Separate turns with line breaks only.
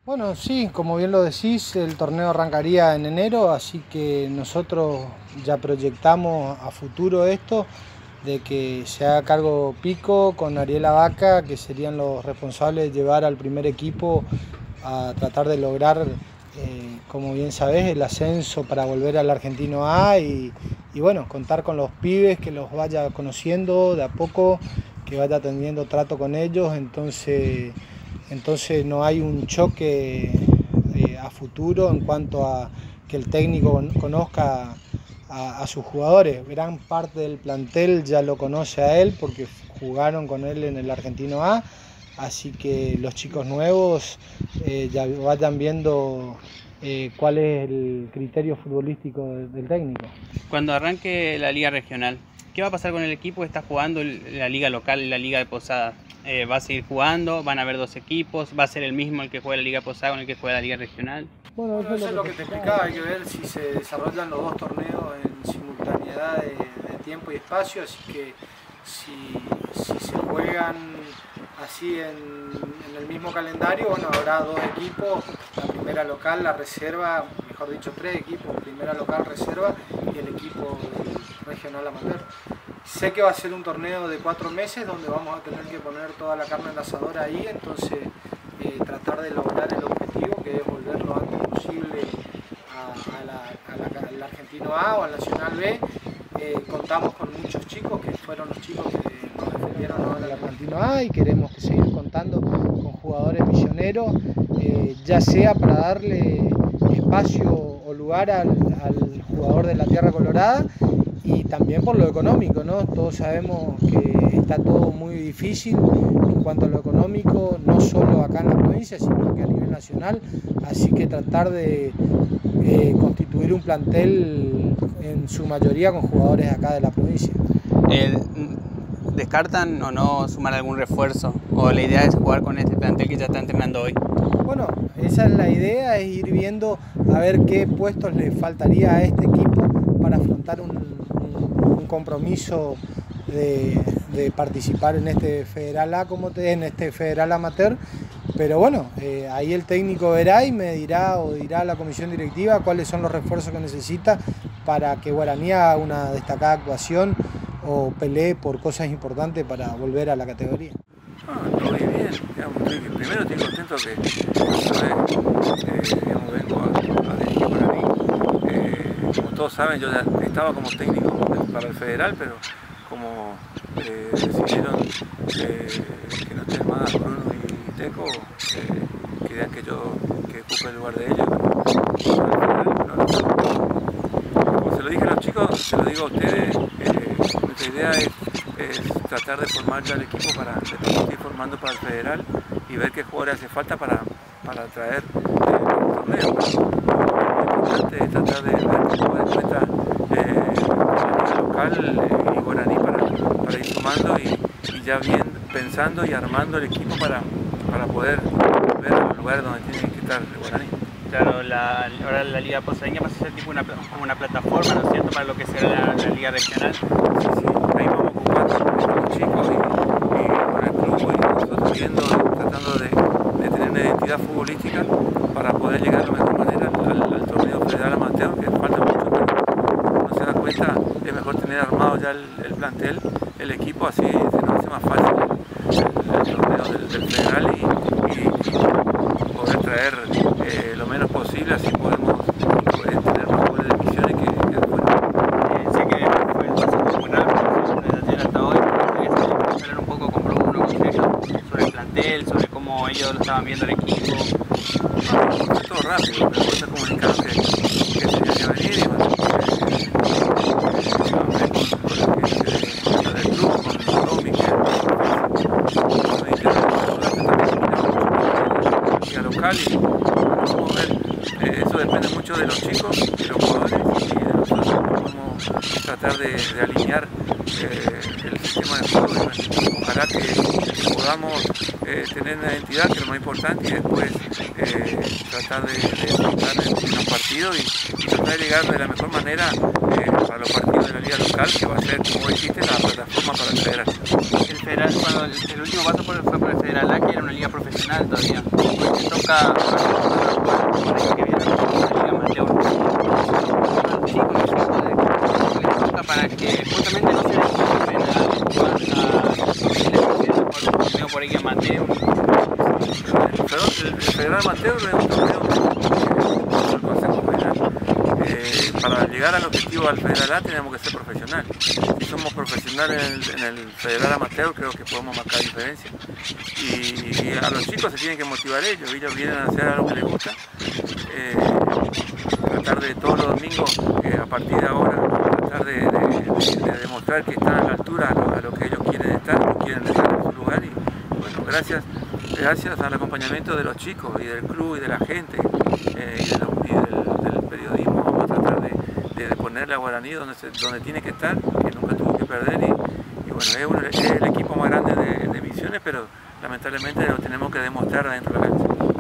Bueno, sí, como bien lo decís, el torneo arrancaría en enero, así que nosotros ya proyectamos a futuro esto, de que se haga cargo Pico con Ariela Vaca, que serían los responsables de llevar al primer equipo a tratar de lograr, como bien sabés, el ascenso para volver al Argentino A y bueno, contar con los pibes, que los vaya conociendo de a poco, que vaya teniendo trato con ellos, entonces no hay un choque a futuro en cuanto a que el técnico conozca a sus jugadores. Gran parte del plantel ya lo conoce a él porque jugaron con él en el Argentino A, así que los chicos nuevos ya vayan viendo cuál es el criterio futbolístico del técnico.
Cuando arranque la liga regional, ¿qué va a pasar con el equipo que está jugando la liga local y la liga de Posadas? ¿Va a seguir jugando? ¿Van a haber dos equipos? ¿Va a ser el mismo el que juega la liga de Posadas con el que juega la liga regional?
Bueno, eso es lo que te explicaba, hay que ver si se desarrollan los dos torneos en simultaneidad de tiempo y espacio, así que si se juegan así en el mismo calendario, bueno, habrá dos equipos, la primera local, la reserva, mejor dicho tres equipos, primera local, reserva y el equipo regional amateur. Sé que va a ser un torneo de 4 meses donde vamos a tener que poner toda la carne en la asadora ahí, entonces tratar de lograr el objetivo, que es volver lo antes posible al Argentino A o al Nacional B. Contamos con muchos chicos que fueron los chicos que nos defendieron ahora al Argentino A y queremos seguir contando con jugadores misioneros, ya sea para darle espacio o lugar al jugador de la Tierra Colorada y también por lo económico, ¿no? Todos sabemos que está todo muy difícil en cuanto a lo económico, no solo acá en la provincia, sino que a nivel nacional, así que tratar de constituir un plantel en su mayoría con jugadores acá de la provincia.
¿Descartan o no sumar algún refuerzo? ¿O la idea es jugar con este plantel que ya está entrenando hoy?
Bueno, esa es la idea, es ir viendo a ver qué puestos le faltaría a este equipo para afrontar un compromiso de participar en este Federal A, en este Federal Amateur, pero bueno, ahí el técnico verá y me dirá o dirá a la comisión directiva cuáles son los refuerzos que necesita para que Guaraní haga una destacada actuación o pelee por cosas importantes para volver a la categoría.
Estoy bien, digamos, primero estoy contento que digamos, vengo a dirigir Guaraní. Como todos saben, yo ya estaba como técnico para el Federal, pero como decidieron que no estén más Bruno y Teco, querían que yo ocupe el lugar de ellos. Como se lo dije a los chicos, se lo digo a ustedes, nuestra idea es tratar de formar ya el equipo para seguir formando para el Federal y ver qué jugadores hace falta para traer el torneo. Lo importante es tratar de ver cómo encuentra el local y Guaraní para ir sumando y ya bien pensando y armando el equipo para poder ver los lugares donde tiene que estar el Guaraní.
Claro, ahora la Liga Posadeña pasa a ser tipo como una plataforma, ¿no es cierto?, para lo que será la Liga Regional.
Sí, ahí vamos ocupando con los chicos y con el club y nosotros viendo, tratando de tener una identidad futbolística para poder llegar de la mejor manera al torneo Federal Amateur, que falta mucho, pero uno se da cuenta, es mejor tener armado ya el plantel, el equipo, así se nos hace más fácil el torneo del Federal y poder traer lo menos posible, así podemos tener más goles de misiones que después.
Sé que fue el paso muy rápido desde ayer hasta hoy, pero hablar un poco con Bruno, con ellos, sobre el plantel, sobre cómo ellos lo estaban viendo el equipo.
Fue todo rápido, pero después se comunicaron que tenía que venir y bueno, con el del club, con Romy, que local y vamos a ver, eso depende mucho de los chicos, de los jugadores y de nosotros podemos tratar de alinear el sistema de juego y bueno, ojalá que podamos tener una identidad, que es lo más importante, y después tratar de afrontar en los partidos y tratar de llegar de la mejor manera para los partidos de la liga local, que va a ser, como dijiste, la plataforma para el Federal.
Federal, cuando el último paso fue por el Federal A, que era una liga profesional todavía. Hoy te toca que viene una liga amateur. Los chicos les toca para que justamente no se desmotiven a torneo por ahí amateur.
El Federal Amateur es un torneo del Consejo Federal. Para llegar al objetivo del Federal A tenemos que ser profesionales. Si somos profesionales en el Federal Amateur, creo que podemos marcar diferencia. Y a los chicos se tienen que motivar ellos vienen a hacer algo que les gusta. Tratar de todos los domingos, a partir de ahora, tratar de demostrar que están a la altura a lo que ellos quieren estar, quieren estar en su lugar. Y bueno, gracias al acompañamiento de los chicos y del club y de la gente y del periodismo, vamos a tratar de ponerle a Guaraní donde tiene que estar, que nunca tuvo que perder. Y bueno, es el equipo más grande de Misiones, pero lamentablemente lo tenemos que demostrar adentro de la cancha.